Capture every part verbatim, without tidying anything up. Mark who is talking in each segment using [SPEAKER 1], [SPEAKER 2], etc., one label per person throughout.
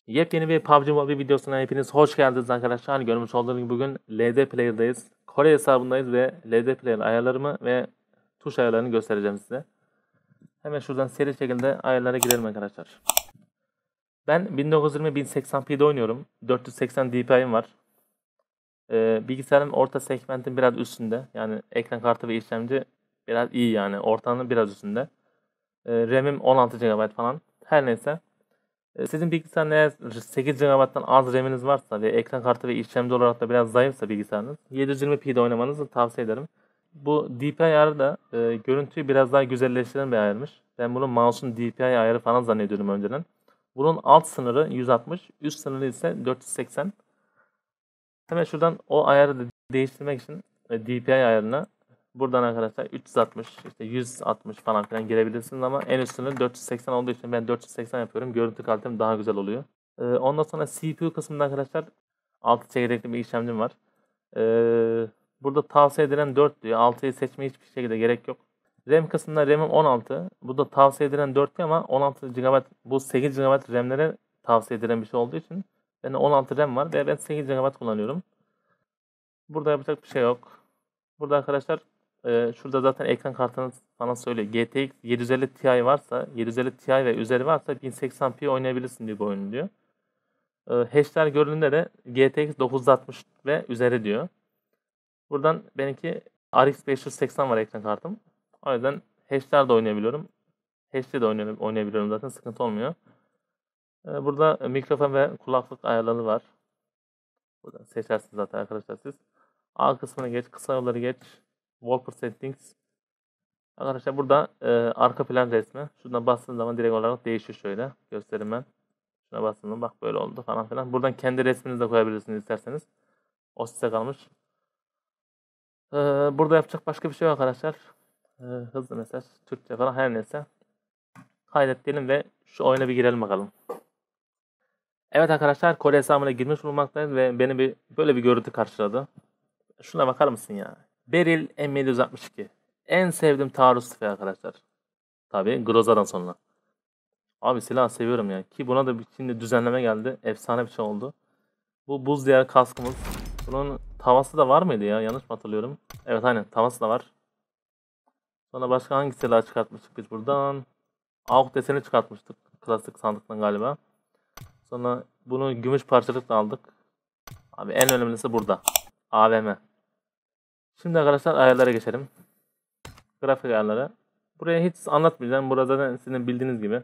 [SPEAKER 1] Yepyeni bir P U B G Mobile videosuna hepiniz hoş geldiniz arkadaşlar. Görmüş olduğunuz gibi bugün L D Player'dayız. Kore hesabındayız ve L D Player ayarlarımı ve tuş ayarlarını göstereceğim size. Hemen şuradan seri şekilde ayarlara girelim arkadaşlar. Ben bin dokuz yüz yirmi bin seksen p'de oynuyorum. dört yüz seksen D P I'm var. Ee, bilgisayarın orta segmentin biraz üstünde. Yani ekran kartı ve işlemci biraz iyi yani. Ortanın biraz üstünde. Ee, RAM'im on altı gigabayt falan. Her neyse. Sizin bilgisayarın eğer sekiz gigabayttan az RAM'iniz varsa ve ekran kartı ve işlemci olarak da biraz zayıfsa bilgisayarınız yedi yüz yirmi p'de oynamanızı tavsiye ederim. Bu D P I ayarı da e, görüntüyü biraz daha güzelleştiren bir ayarmış. Ben bunu mouse'un D P I ayarı falan zannediyordum önceden. Bunun alt sınırı yüz altmış, üst sınırı ise dört yüz seksen. Hemen şuradan o ayarı da değiştirmek için e, D P I ayarına buradan arkadaşlar üç yüz altmış, işte yüz altmış falan filan girebilirsiniz ama en üstünü dört yüz seksen olduğu için ben dört yüz seksen yapıyorum. Görüntü kalitem daha güzel oluyor. Ee, ondan sonra C P U kısmında arkadaşlar altı çekirdekli bir işlemcim var. Ee, burada tavsiye edilen dört diyor. altıyı seçmeye hiçbir şekilde gerek yok. RAM kısmında RAM'im on altı. Bu da tavsiye edilen dört diyor ama on altı gigabayt, bu sekiz gigabayt RAM'lere tavsiye edilen bir şey olduğu için bende on altı RAM var ve ben sekiz gigabayt kullanıyorum. Burada yapacak bir şey yok. Burada arkadaşlar e, şurada zaten ekran kartınız bana söylüyor. G T X yedi yüz elli Ti varsa, yedi yüz elli Ti ve üzeri varsa bin seksen p oynayabilirsin diyor bu oyunu diyor. E, H D R görünümde de G T X dokuz yüz altmış ve üzeri diyor. Buradan benimki R X beş yüz seksen var ekran kartım. O yüzden H D R'da oynayabiliyorum. H D de oynayabiliyorum zaten, sıkıntı olmuyor. E, burada mikrofon ve kulaklık ayarları var. Buradan seçersiniz zaten arkadaşlar siz. A kısmına geç, kısa yolları geç. Wallpaper Settings. Arkadaşlar burada e, arka plan resmi. Şuradan bastığım zaman direkt olarak değişiyor şöyle. Göstereyim ben. Şuna bastığım zaman bak böyle oldu falan filan. Buradan kendi resminizi de koyabilirsiniz isterseniz. O size kalmış. Ee, burada yapacak başka bir şey yok arkadaşlar. Ee, hızlı mesaj, Türkçe falan her neyse. Kaydet diyelim ve şu oyuna bir girelim bakalım. Evet arkadaşlar, Kore hesabına girmiş bulunmaktayız ve beni bir böyle bir görüntü karşıladı. Şuna bakar mısın ya? Beryl M yedi yüz altmış iki. En sevdiğim taarruz tüfeği arkadaşlar. Tabii Groza'dan sonra. Abi silah seviyorum ya. Ki buna da bir şimdi düzenleme geldi. Efsane bir şey oldu. Bu buz diyar kaskımız. Bunun tavası da var mıydı ya? Yanlış mı hatırlıyorum? Evet aynen, tavası da var. Sonra başka hangi silah çıkartmıştık biz buradan? A U K deseni çıkartmıştık. Klasik sandıktan galiba. Sonra bunu gümüş parçalıkla aldık. Abi en önemlisi burada. A V M. Şimdi arkadaşlar ayarlara geçelim. Grafik ayarları. Buraya hiç anlatmayacağım. Burada zaten sizin bildiğiniz gibi.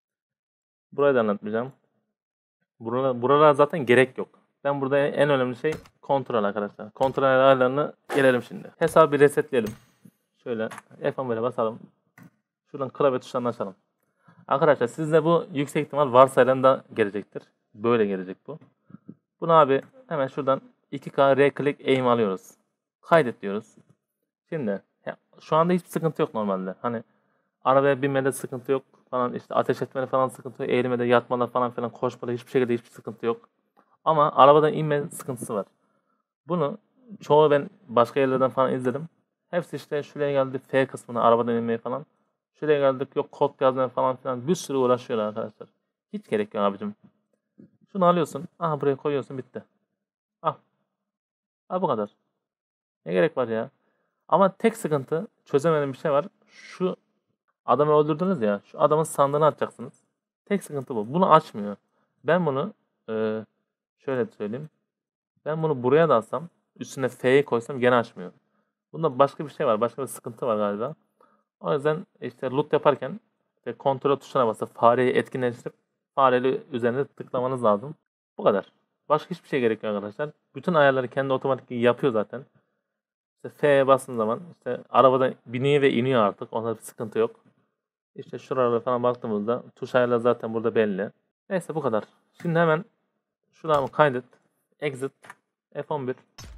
[SPEAKER 1] Burayı da anlatmayacağım. Buralar, buralar zaten gerek yok. Ben burada en önemli şey kontrol arkadaşlar. Kontrol ayarlarını gelelim şimdi. Hesabı bir resetleyelim. Şöyle F on bir'e basalım. Şuradan klavye tuşlarını açalım. Arkadaşlar sizde bu yüksek ihtimal varsayılan da gelecektir. Böyle gelecek bu. Bunu abi hemen şuradan iki K R-Click aim alıyoruz. Kaydet diyoruz. Şimdi şu anda hiçbir sıkıntı yok normalde. Hani arabaya binmede sıkıntı yok falan, işte ateş etmede falan sıkıntı yok. Eğilmede, yatmada falan filan, koşmada hiçbir şekilde hiçbir sıkıntı yok. Ama arabadan inme sıkıntısı var. Bunu çoğu ben başka yerlerden falan izledim. Hepsi işte şuraya geldi F kısmına, arabadan inmeye falan. Şuraya geldik yok kod yazmaya falan filan, bir sürü uğraşıyorlar arkadaşlar. Hiç gerek yok abicim. Şunu alıyorsun. Aha buraya koyuyorsun, bitti. Al. Al bu kadar. Ne gerek var ya? Ama tek sıkıntı, çözemediğim bir şey var. Şu adamı öldürdünüz ya. Şu adamın sandığını açacaksınız. Tek sıkıntı bu. Bunu açmıyor. Ben bunu e, şöyle söyleyeyim. Ben bunu buraya da alsam, üstüne F'yi koysam gene açmıyor. Bunda başka bir şey var. Başka bir sıkıntı var galiba. O yüzden işte loot yaparken işte kontrol tuşuna basıp fareyi etkinleştirip fareli üzerine tıklamanız lazım. Bu kadar. Başka hiçbir şey gerekiyor arkadaşlar. Bütün ayarları kendi otomatik yapıyor zaten. İşte F'ye bastığın zaman işte arabadan biniyor ve iniyor artık. Onda bir sıkıntı yok. İşte şuralara falan baktığımızda tuş ayarları zaten burada belli. Neyse bu kadar. Şimdi hemen şuramı kaydet. Exit. F on bir.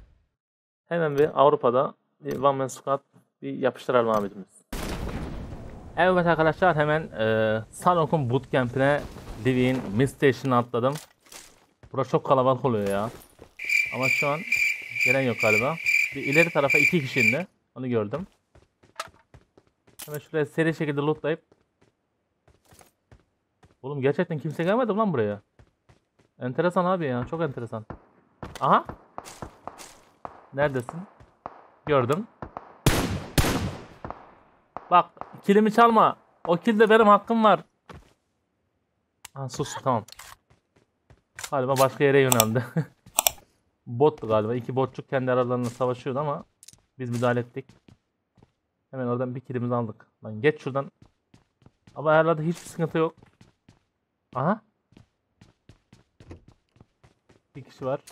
[SPEAKER 1] Hemen bir Avrupa'da bir One Man Squad bir yapıştıralım abicimiz. Evet arkadaşlar, hemen e, Sanok'un bootcamp'ine Divin Mid Station'a atladım. Burası çok kalabalık oluyor ya. Ama şu an gelen yok galiba. Bir ileri tarafa iki kişi indi. Onu gördüm. Hemen şuraya seri şekilde lootlayıp. Oğlum gerçekten kimse gelmedi lan buraya. Enteresan abi ya. Çok enteresan. Aha. Neredesin? Gördüm. Bak kilimi çalma. O kilde benim hakkım var. Ha, sus tamam. Galiba başka yere yöneldi. Bottu galiba. İki botçuk kendi aralarında savaşıyordu ama biz müdahale ettik. Hemen oradan bir kilimizi aldık. Lan geç şuradan. Ama herhalde hiçbir sıkıntı yok. Aha. Bir kişi var.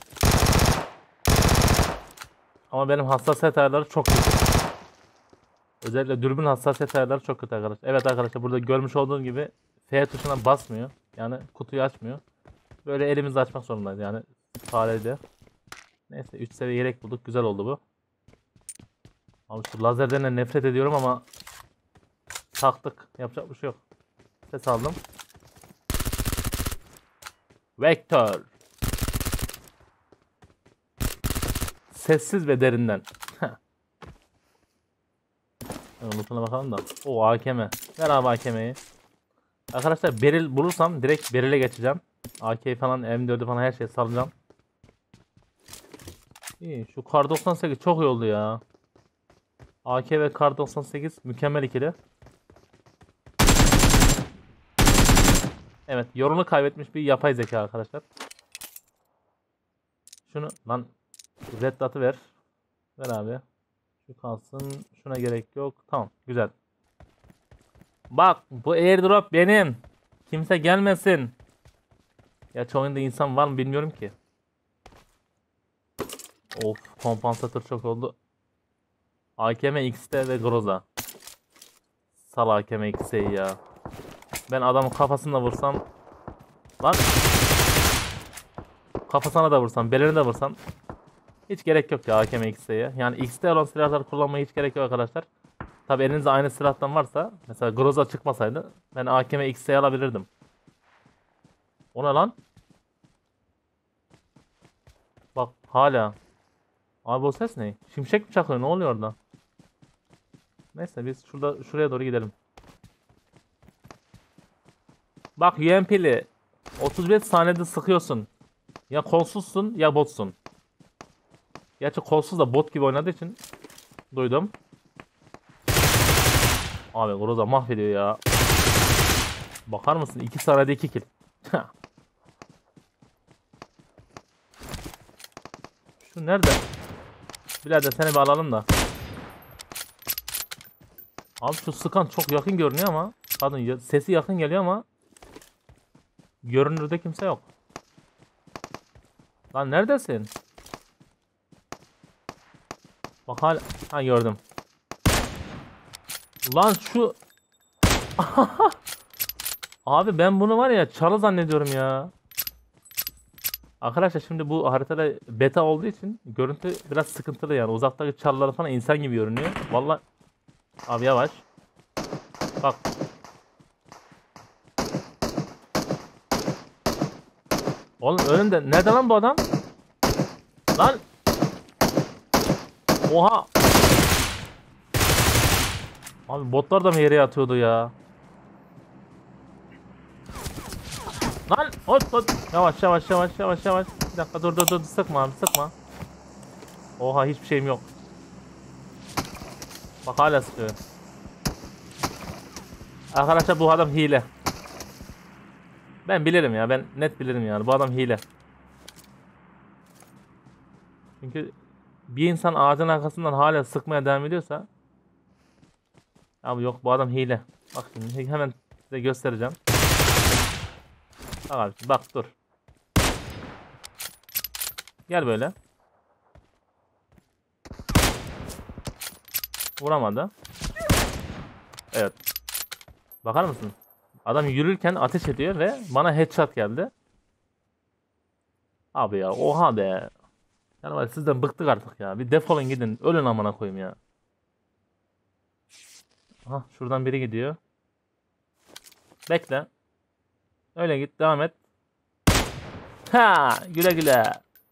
[SPEAKER 1] Ama benim hassasiyet ayarları çok kötü. Özellikle dürbün hassasiyet ayarları çok kötü arkadaşlar. Evet arkadaşlar burada görmüş olduğunuz gibi F tuşuna basmıyor. Yani kutuyu açmıyor. Böyle elimizle açmak zorundayız yani farede. Neyse üç seviye yelek bulduk. Güzel oldu bu. Abi şu lazerden de nefret ediyorum ama taktık. Yapacak bir şey yok. Ses aldım. Vektör. Sessiz ve derinden. Lootuna bakalım da. O A K M. Ver abi A K M'yi. Arkadaşlar beril bulursam direkt berile geçeceğim. A K falan, M dördü falan her şeyi salacağım. İyi, şu kar doksan sekiz çok iyi oldu ya. A K ve kar doksan sekiz mükemmel ikili. Evet, yolunu kaybetmiş bir yapay zeka arkadaşlar. Şunu lan red dot'ı ver. Ver abi. Şu kalsın. Şuna gerek yok. Tamam, güzel. Bak, bu airdrop benim. Kimse gelmesin. Ya oyunda insan var mı bilmiyorum ki. Of, kompansatör çok oldu. A K M X T ve Groza. Sal A K M X T'yi ya. Ben adamın kafasına vursam. Lan. Kafasına da vursam, beline de vursam. Hiç gerek yok ya A K M X T'ye. Yani X T olan silahları kullanmaya hiç gerek yok arkadaşlar. Tabi elinizde aynı silahtan varsa. Mesela Groza çıkmasaydı ben A K M X T'yi alabilirdim. O ne lan? Bak hala. Abi o ses ne? Şimşek mi çakıyor? Ne oluyor orada? Neyse biz şurada şuraya doğru gidelim. Bak U M P'li otuz beş saniyede sıkıyorsun. Ya kolsuzsun ya botsun. Gerçi kolsuz da bot gibi oynadığı için duydum. Abi Groza mahvediyor ya. Bakar mısın? iki saniyede iki kill. Şu nerede? Birader seni bir alalım da. Abi şu sıkan çok yakın görünüyor ama. Pardon sesi yakın geliyor ama. Görünürde kimse yok. Lan neredesin? Bak hala. Ha gördüm. Lan şu. Abi ben bunu var ya çalı zannediyorum ya. Arkadaşlar şimdi bu haritada beta olduğu için görüntü biraz sıkıntılı yani. Uzaktaki çalılar falan insan gibi görünüyor. Vallahi abi yavaş. Bak. Oğlum önünde nerede lan bu adam? Lan. Oha. Abi botlar da mı yere yatıyordu ya? Lan hop hop. Yavaş yavaş yavaş yavaş yavaş. Bir dakika dur dur dur sıkma abi sıkma. Oha hiçbir şeyim yok. Bak hala sıkıyor. Arkadaşlar bu adam hile. Ben bilirim ya ben net bilirim yani bu adam hile. Çünkü bir insan ağacın arkasından hala sıkmaya devam ediyorsa. Abi yok bu adam hile. Bak şimdi hemen size göstereceğim. Bak abi bak dur. Gel böyle. Vuramadı. Evet. Bakar mısın? Adam yürürken ateş ediyor ve bana headshot geldi. Abi ya oha be. Yani var sizden bıktık artık ya. Bir defolun gidin. Ölün amına koyayım ya. Aha şuradan biri gidiyor. Bekle. Öyle git devam et. Ha güle güle.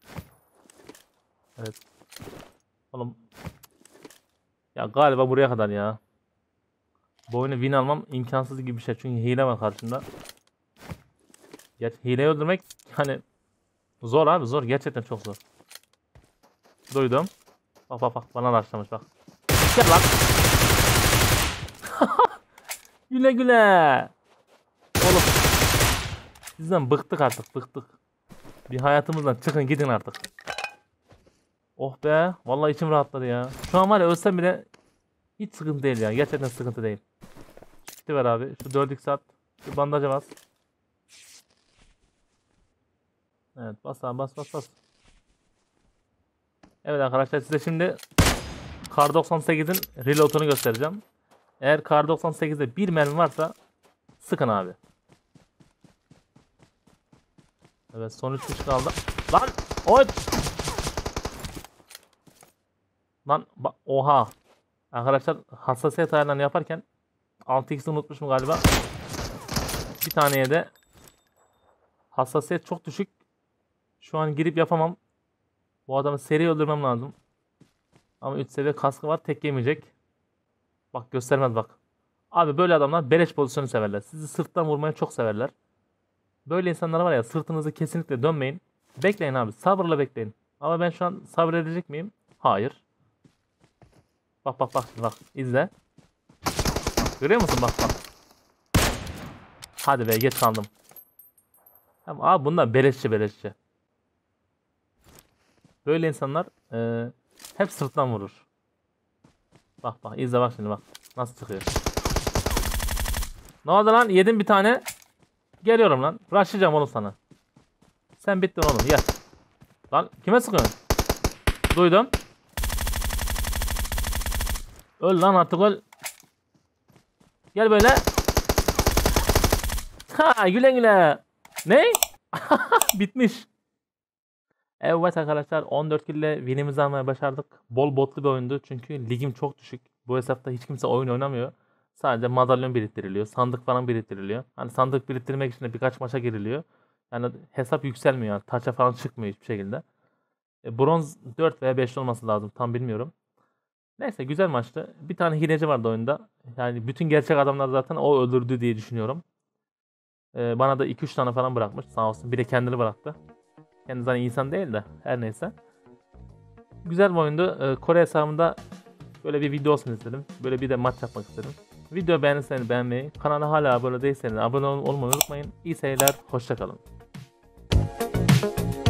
[SPEAKER 1] Evet. Oğlum. Ya galiba buraya kadar ya. Bu oyunu win almam imkansız gibi bir şey. Çünkü hile var karşımda. Geç, hileyi öldürmek hani zor abi, zor. Gerçekten çok zor. Duydum. Bak bak bak, bana başlamış bak. Gel lan. Güle güle. Oğlum. Sizden bıktık artık, bıktık. Bir hayatımızdan çıkın gidin artık. Oh be. Vallahi içim rahatladı ya. Şu an var ya, ölsem bile hiç sıkıntı değil ya. Gerçekten sıkıntı değil. Gitti ver abi. Şu dört x at. Şu bandaja bas. Evet, bas abi, bas bas bas. Evet arkadaşlar, size şimdi Kar doksan sekizin reload'unu göstereceğim. Eğer Kar doksan sekizde bir mermi varsa sıkın abi. Evet, son üç kişi kaldı. Lan oy. Lan oha. Arkadaşlar, hassasiyet ayarlarını yaparken altı x'i unutmuşum galiba. Bir taneye de hassasiyet çok düşük. Şu an girip yapamam. Bu adamı seri öldürmem lazım. Ama üç seviye kaskı var, tek yemeyecek. Bak göstermez bak. Abi böyle adamlar beleş pozisyonu severler. Sizi sırttan vurmayı çok severler. Böyle insanlar var ya, sırtınızı kesinlikle dönmeyin. Bekleyin abi, sabırla bekleyin. Ama ben şu an sabredecek miyim? Hayır. Bak bak bak bak, izle. Görüyor musun, bak bak. Hadi be, geç kaldım. Ama abi bunlar beleşçi beleşçi. Böyle insanlar e, hep sırttan vurur. Bak bak, izle bak şimdi, bak. Nasıl çıkıyor. Ne oldu lan? Yedim bir tane. Geliyorum lan. Rushlayacağım oğlum sana. Sen bittin oğlum, gel. Lan kime sıkıyorsun? Duydum. Öl lan artık, öl. Gel böyle. Ha, güle güle. Ne? Bitmiş. Evet arkadaşlar, on dört kill ile win'imizi almaya başardık. Bol botlu bir oyundu çünkü ligim çok düşük. Bu hesapta hiç kimse oyun oynamıyor. Sadece madalyon biriktiriliyor, sandık falan biriktiriliyor. Hani sandık biriktirmek için de birkaç maça giriliyor. Yani hesap yükselmiyor, yani taça falan çıkmıyor hiçbir şekilde. E, bronz dört veya beş olması lazım, tam bilmiyorum. Neyse, güzel maçtı. Bir tane hileci vardı oyunda. Yani bütün gerçek adamlar zaten o öldürdü diye düşünüyorum. E, bana da iki üç tane falan bırakmış sağ olsun. Bir de kendini bıraktı. Kendisi hani insan değil de her neyse. Güzel bir oyundu. Ee, Kore hesabında böyle bir video olsun istedim. Böyle bir de maç yapmak istedim. Video beğenirseniz beğenmeyi, kanala hala abone değilseniz abone olmayı unutmayın. İyi seyirler, hoşça kalın.